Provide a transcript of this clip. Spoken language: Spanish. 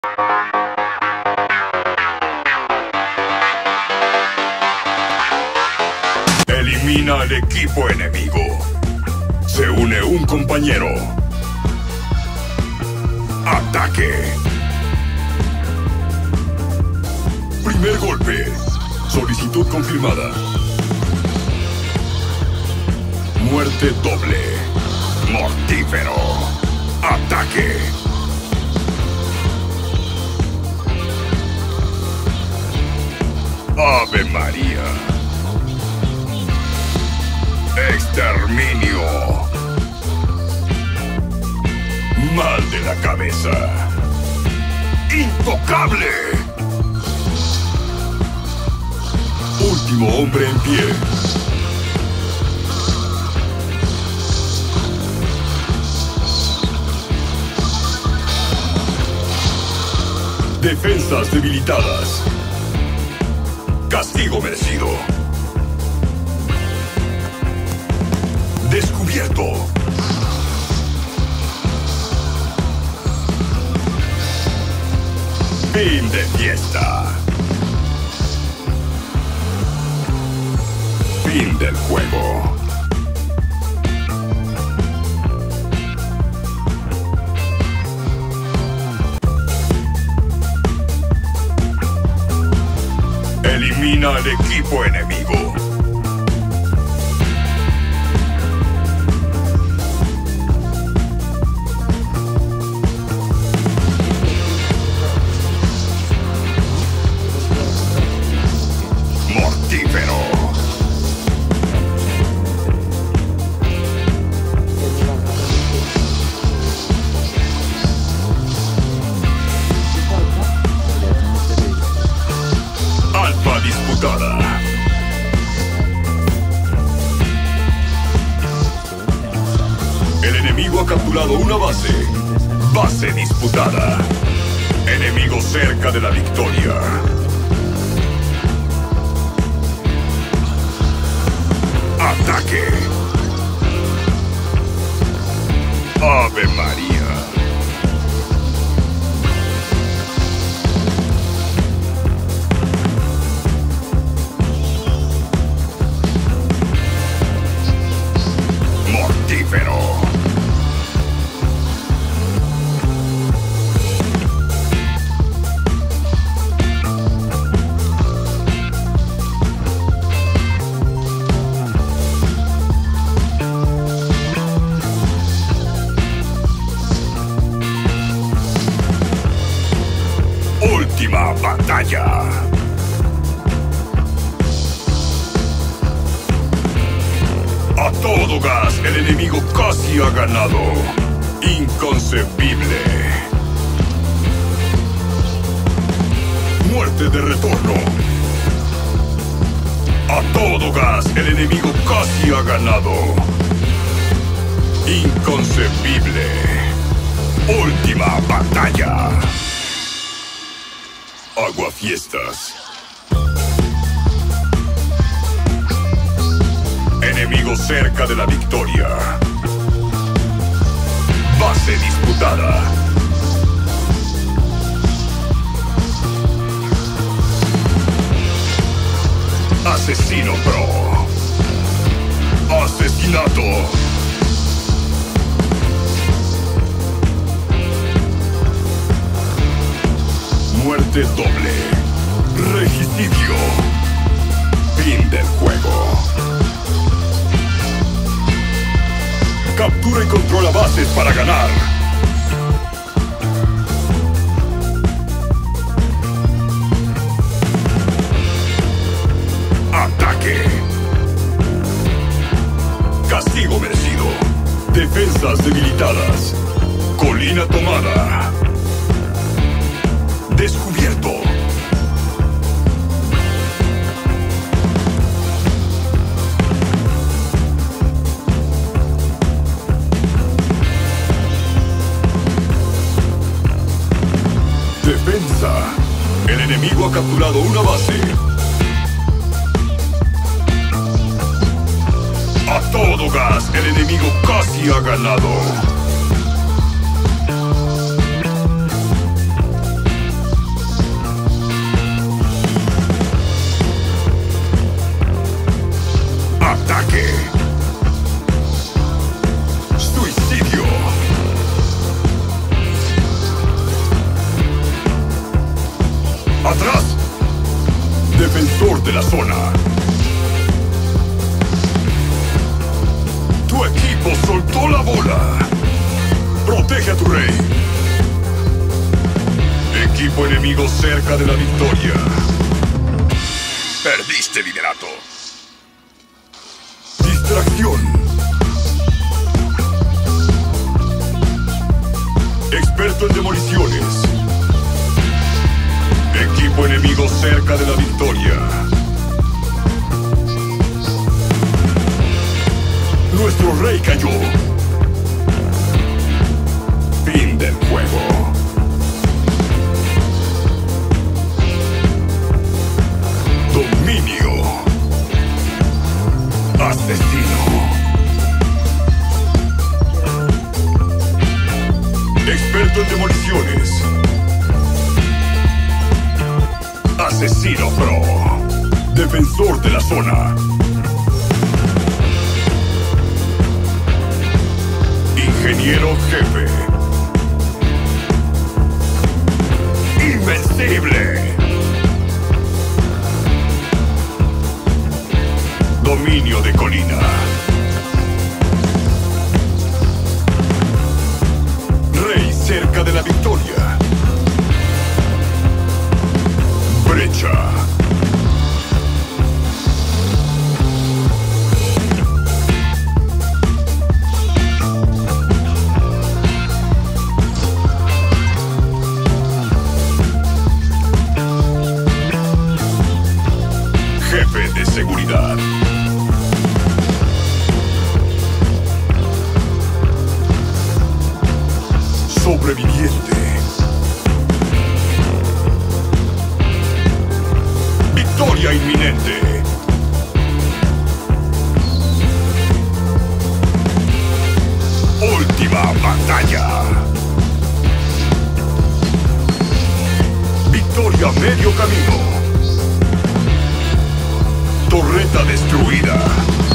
Elimina al equipo enemigo. Se une un compañero. ¡Ataque! Primer golpe. Solicitud confirmada. Muerte doble. Mortífero. ¡Ataque! ¡Ave María! ¡Exterminio! ¡Mal de la cabeza! ¡Intocable! Último hombre en pie. Defensas debilitadas. Castigo merecido. Descubierto. Fin de fiesta. Fin del juego. Elimina al equipo enemigo. Mortífero. Alfa disputada. El enemigo ha capturado una base. Base disputada. Enemigo cerca de la victoria. ¡Ataque! ¡Ave María! ¡Mortífero! Última batalla. A todo gas, el enemigo casi ha ganado. Inconcebible. Muerte de retorno. A todo gas, el enemigo casi ha ganado. Inconcebible. Última batalla. Aguafiestas. Enemigo cerca de la victoria. Base disputada. Asesino pro. Asesinato. Muerte doble. Regicidio. Fin del juego. Captura y controla bases para ganar. Ataque. Castigo merecido. Defensas debilitadas. Colina tomada. Descubierto. Defensa. El enemigo ha capturado una base. A todo gas, el enemigo casi ha ganado. ¡Atrás! Defensor de la zona. Tu equipo soltó la bola. Protege a tu rey. Equipo enemigo cerca de la victoria. Perdiste liderato. Distracción. Experto en demoliciones. Equipo enemigo cerca de la victoria. Nuestro rey cayó. Fin del juego. Dominio. Asesino. Experto en demoliciones. Asesino Pro. Defensor de la zona. Ingeniero jefe. Invencible. Dominio de colina. Rey cerca de la victoria. Brecha. Jefe de seguridad. Sobreviviente. Victoria inminente. Última batalla. Victoria a medio camino. Torreta destruida.